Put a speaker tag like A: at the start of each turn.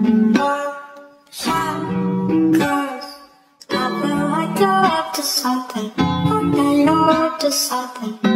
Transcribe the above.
A: Cause I feel like you're up to something, or that you're up to something.